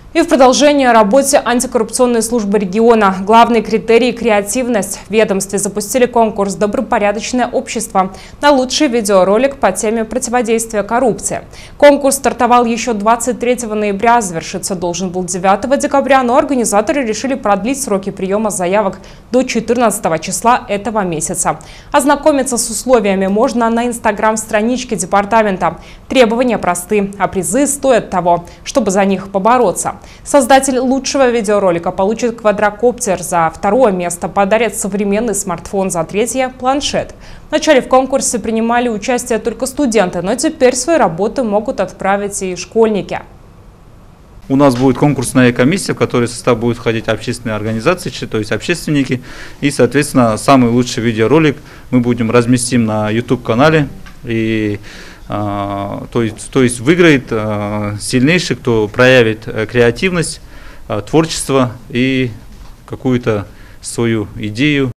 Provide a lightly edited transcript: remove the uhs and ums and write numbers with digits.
И в продолжение работе антикоррупционной службы региона. Главный критерий – креативность. В ведомстве запустили конкурс «Добропорядочное общество» на лучший видеоролик по теме противодействия коррупции. Конкурс стартовал еще 23 ноября, завершиться должен был 9 декабря, но организаторы решили продлить сроки приема заявок до 14 числа этого месяца. Ознакомиться с условиями можно на инстаграм-страничке департамента. Требования просты, а призы стоят того, чтобы за них побороться. Создатель лучшего видеоролика получит квадрокоптер, за второе место подарят современный смартфон, за третье – планшет. Вначале в конкурсе принимали участие только студенты, но теперь свои работы могут отправить и школьники. У нас будет конкурсная комиссия, в которой в состав будут входить общественные организации, то есть общественники. И, соответственно, самый лучший видеоролик мы будем разместим на YouTube-канале. И то есть выиграет сильнейший, кто проявит креативность, творчество и какую-то свою идею.